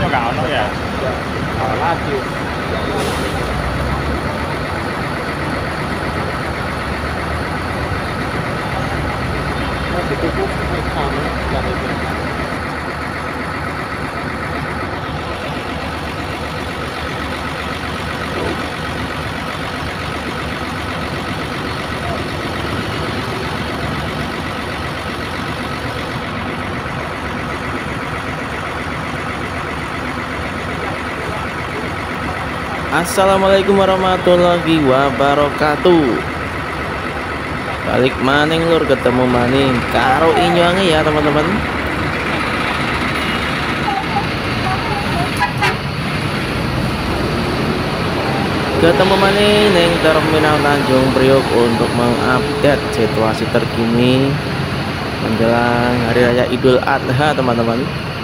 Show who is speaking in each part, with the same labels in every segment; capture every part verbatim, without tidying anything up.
Speaker 1: nggak ono ya.
Speaker 2: Nah, lagi. Masih cukup sama yang itu.
Speaker 3: Assalamualaikum warahmatullahi wabarakatuh. Balik maning lur, ketemu maning karo inyonge ya teman-teman. Ketemu maning neng Terminal Tanjung Priok untuk mengupdate situasi terkini menjelang hari raya Idul Adha teman-teman.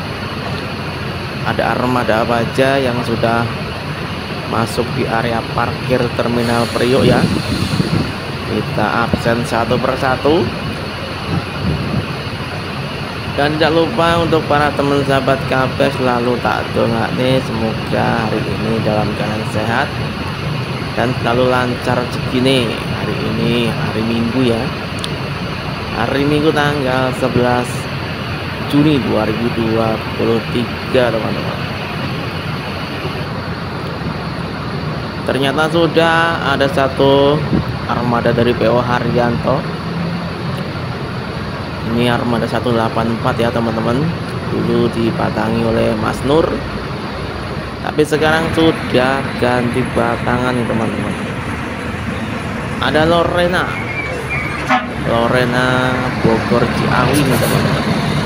Speaker 3: Ada armada apa aja yang sudah masuk di area parkir Terminal Priok ya. Kita absen satu persatu. Dan tidak lupa untuk para teman sahabat K P selalu tak dongak nih, semoga hari ini dalam keadaan sehat dan selalu lancar rezeki nih. Hari ini hari Minggu ya, hari Minggu tanggal sebelas Juni dua ribu dua puluh tiga teman-teman. Ternyata sudah ada satu armada dari P O Haryanto. Ini armada seratus delapan puluh empat ya teman-teman. Dulu dibatangi oleh Mas Nur, tapi sekarang sudah ganti batangan nih teman-teman. Ada Lorena Lorena Bogor Ciawi nih teman-teman.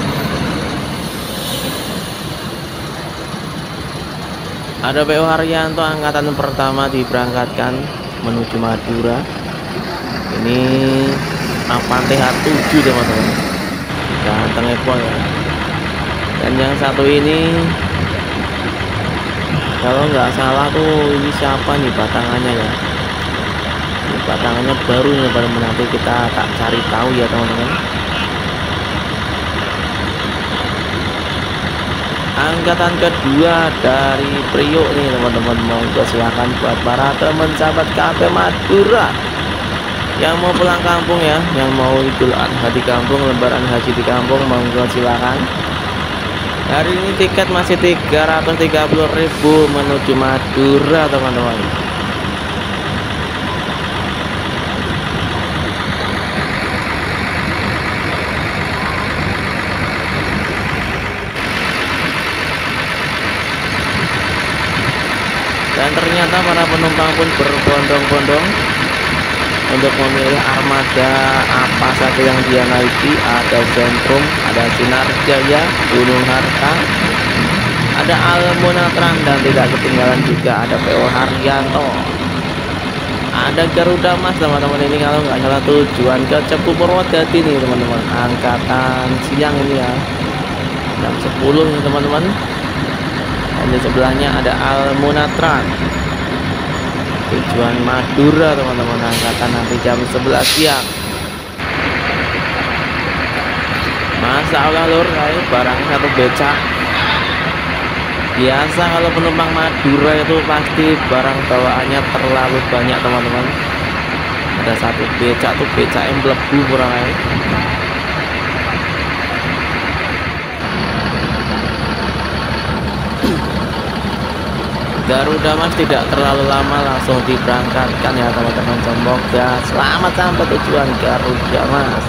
Speaker 3: Ada P O Haryanto angkatan pertama diberangkatkan menuju Madura. Ini Avante H tujuh teman-teman, ganteng Epon ya. Dan yang satu ini kalau nggak salah tuh, ini siapa nih batangannya ya? Ini batangannya baru nih, baru nanti kita tak cari tahu ya teman-teman. Angkatan kedua dari Priok nih teman-teman, monggo silakan buat para teman sahabat K P Madura yang mau pulang kampung ya, yang mau Idul Adha di kampung, lebaran haji di kampung, monggo silakan. Hari ini tiket masih tiga ratus tiga puluh ribu menuju Madura teman-teman. Dan ternyata para penumpang pun berbondong-bondong untuk memilih armada apa saja yang dia naiki. Ada Zentrum, ada Sinar Jaya, Gunung Harta, ada Almonatran, dan tidak ketinggalan juga ada P O Haryanto. Ada Garuda Mas teman-teman, ini kalau nggak salah tujuan ke Cepu Purwodadi nih teman-teman, angkatan siang ini ya, jam sepuluh nih teman-teman. Dan di sebelahnya ada Almonatran tujuan Madura teman-teman, angkatan nanti jam sebelas siang. Masa Allah lur, ayo barang satu becak. Biasa kalau penumpang Madura itu pasti barang bawaannya terlalu banyak teman-teman. Ada satu becak tuh becak yang melebu kurang aja. Garuda Mas tidak terlalu lama, langsung diberangkatkan ya teman-teman. Semoga selamat sampai tujuan Garuda Mas.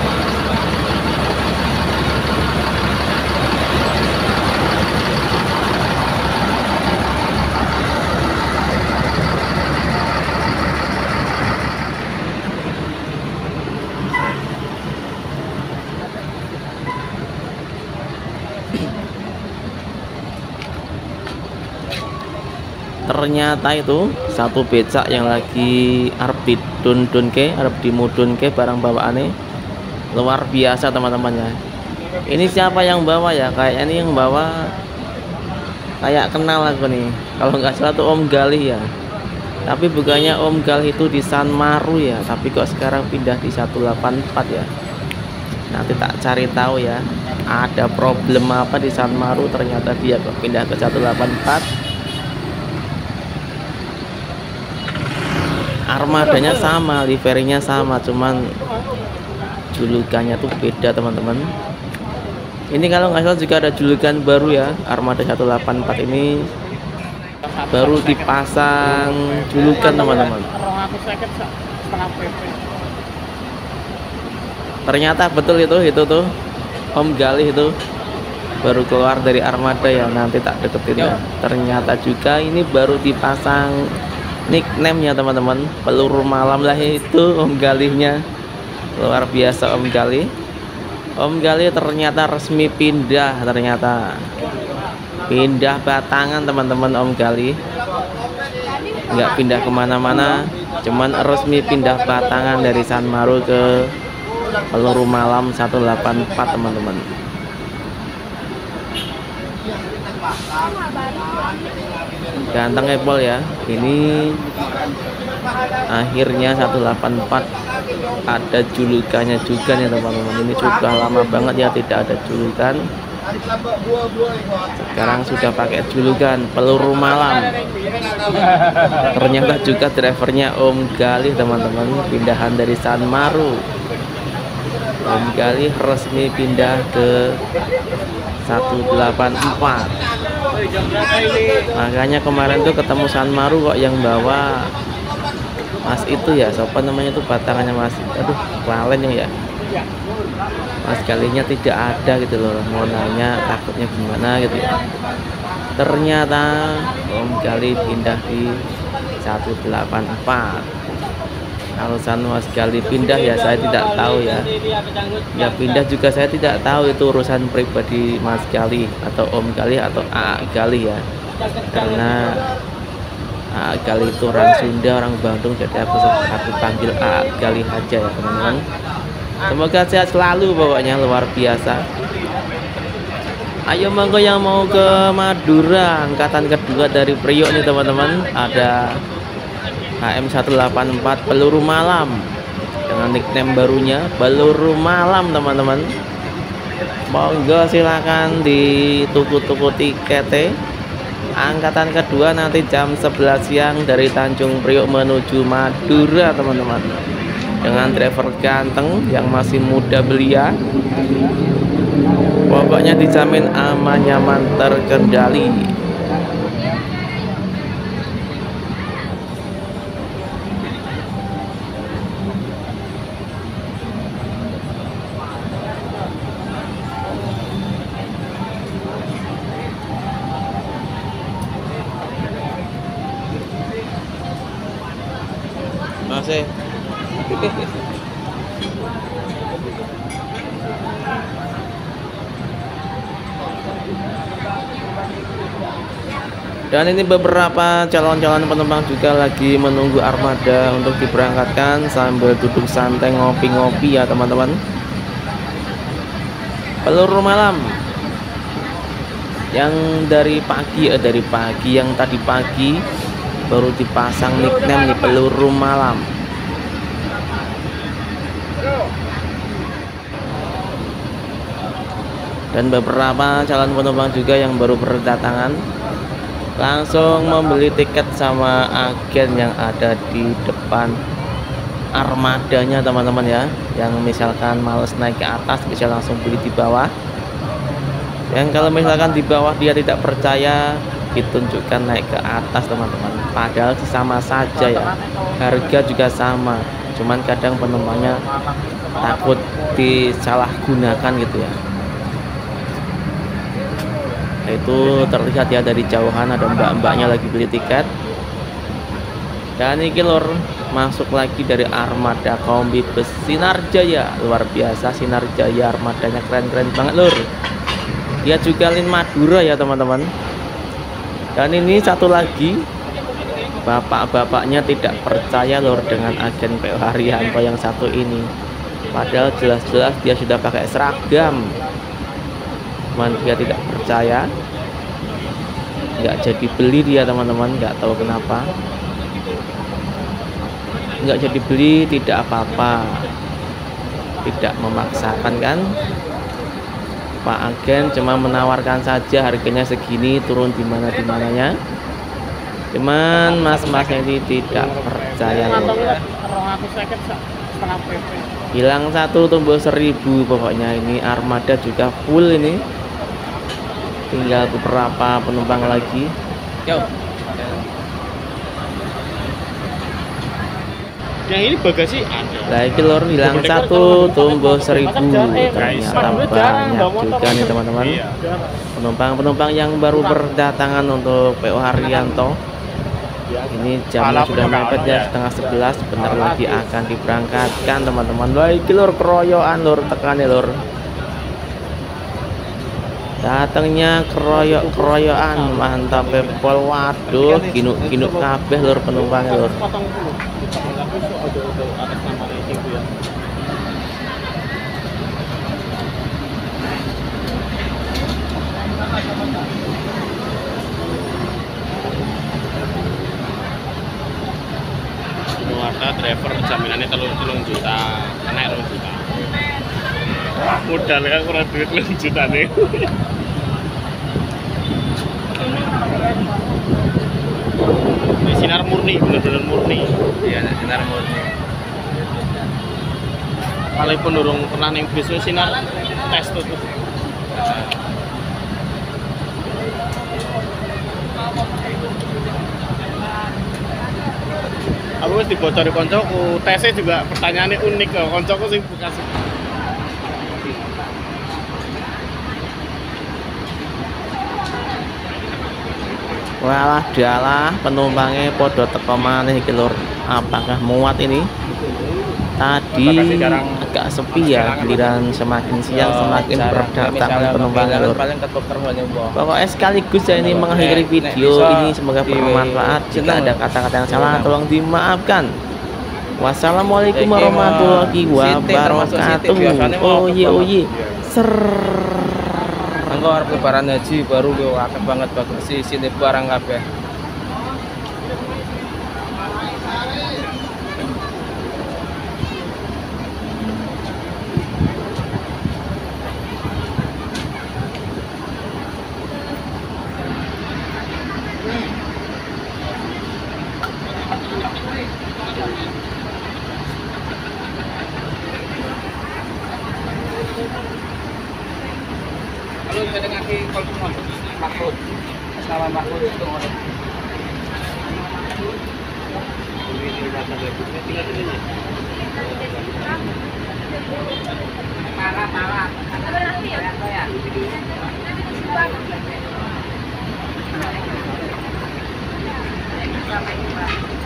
Speaker 3: Ternyata itu satu becak yang lagi arep didun-dunke, arep dimudunke barang bawaannya luar biasa teman-teman ya. Ini siapa yang bawa ya? Kayak ini yang bawa kayak kenal aku nih, kalau nggak salah tuh Om Galih ya. Tapi bukannya Om Galih itu di San Maru ya, tapi kok sekarang pindah di seratus delapan puluh empat ya. Nanti tak cari tahu ya ada problem apa di Sanmaru, ternyata dia pindah ke seratus delapan puluh empat. Armadanya sama, liverinya sama, cuman julukannya tuh beda teman-teman. Ini kalau nggak salah juga ada julukan baru ya, Armada seratus delapan puluh empat ini baru dipasang julukan teman-teman. Ternyata betul itu, itu tuh Om Galih itu baru keluar dari Armada ya, nanti tak deketin ya. Ternyata juga ini baru dipasang nickname-nya teman-teman, peluru malam lah itu Om Galihnya. Luar biasa Om Galih. Om Galih ternyata resmi pindah, ternyata pindah Batangan teman-teman. Om Galih nggak pindah kemana-mana, cuman resmi pindah Batangan dari Sanmaru ke peluru malam seratus delapan puluh empat teman-teman. Ganteng Apple ya, ini akhirnya seratus delapan puluh empat ada julukannya juga nih teman-teman. Ini sudah lama banget ya tidak ada julukan, sekarang sudah pakai julukan peluru malam. Ternyata juga drivernya Om Galih teman-teman, pindahan dari Sanmaru. Om Galih resmi pindah ke seratus delapan puluh empat. Makanya kemarin tuh ketemu Sanmaru kok yang bawa Mas itu ya, siapa namanya tuh, batangannya Mas, aduh lalen ya, Mas Galihnya tidak ada gitu loh. Mau nanya takutnya gimana gitu ya, ternyata Om Galih pindah di seratus delapan puluh empat. Alasan Mas Galih pindah ya saya tidak tahu ya. Ya pindah juga saya tidak tahu, itu urusan pribadi Mas Galih atau Om Galih atau A A Galih ya. Karena A A Galih itu orang Sunda, orang Bandung, jadi aku aku panggil A A Galih aja ya teman-teman. Semoga sehat selalu pokoknya, luar biasa. Ayo monggo yang mau ke Madura, angkatan kedua dari Priok nih teman-teman. Ada H M seratus delapan puluh empat peluru malam dengan nickname barunya peluru malam teman-teman. Monggo silakan di tuku-tuku tiket. Angkatan kedua nanti jam sebelas siang dari Tanjung Priok menuju Madura teman-teman, dengan driver ganteng yang masih muda belia. Pokoknya dijamin aman, nyaman, terkendali. Masih dan ini beberapa calon-calon penumpang juga lagi menunggu armada untuk diberangkatkan sambil duduk santai ngopi-ngopi ya teman-teman. Peluru malam yang dari pagi eh, dari pagi yang tadi pagi baru dipasang nickname nih, peluru malam. Dan beberapa calon penumpang juga yang baru berdatangan langsung membeli tiket sama agen yang ada di depan armadanya teman-teman ya. Yang misalkan males naik ke atas bisa langsung beli di bawah. Yang kalau misalkan di bawah dia tidak percaya, ditunjukkan naik ke atas teman-teman. Padahal sama saja ya, harga juga sama, cuman kadang penumpangnya takut disalahgunakan gitu ya. Itu terlihat ya dari jauhan ada mbak-mbaknya lagi beli tiket. Dan ini lur, masuk lagi dari armada kombi bus Sinar Jaya. Luar biasa Sinar Jaya, armadanya keren-keren banget lur. Dia juga lin Madura ya teman-teman. Dan ini satu lagi, bapak-bapaknya tidak percaya lur dengan agen P O Haryanto yang satu ini. Padahal jelas-jelas dia sudah pakai seragam, cuman dia tidak percaya, nggak jadi beli dia teman-teman. Nggak tahu kenapa nggak jadi beli, tidak apa-apa, tidak memaksakan kan. Pak agen cuma menawarkan saja harganya segini, turun di mana di mananya. Cuman mas-masnya ini tidak percaya lur. Hilang satu tumbuh seribu, pokoknya ini armada juga full ini. Tinggal beberapa penumpang lagi.
Speaker 2: Yo. Yang ini bagasi ada.
Speaker 3: Nah, ini lor hilang satu tumbuh seribu. Ternyata banyak juga nih teman-teman. Penumpang-penumpang yang baru berdatangan untuk P O Haryanto. Ini jamnya sudah mepet ya, setengah sebelas. Bentar lagi akan diberangkatkan teman-teman. Wah, ini lor keroyokan lor, tekan ya lor. Datangnya keroyok-keroyokan, mantap pepol. Waduh, ginuk-ginuk kabeh lor penumpangnya lor.
Speaker 2: Ada driver jaminannya telung telung juta, kena telung juta. Modal kan kurang duit telung juta nih. Ini sinar murni, bener-bener murni.
Speaker 3: Iya, sinar murni.
Speaker 2: Walaupun durung pernah ning bis sinar tes tuh. Aku wis dibocori koncoku, tesnya juga pertanyaannya unik loh. Koncoku sing bekas.
Speaker 3: Walah dialah penumpangnya podo teko maneh iki lur. Apakah muat ini? Tadi agak sepi ya, giliran semakin siang semakin berdatangan penumpang lur. Pokoknya sekaligus saya ini mengakhiri video ini, semoga bermanfaat. Jika ada kata-kata yang salah tolong dimaafkan. Wassalamualaikum warahmatullahi wabarakatuh. Oh ye oh ye. Ser.
Speaker 1: Engko arep lebaran haji baru yo akeh banget bagasi sini barang kabeh. Halo, saya dengar di Kolpon Mahfud. Nama Mahfud itu orang. Parah, parah. Ada berarti ya?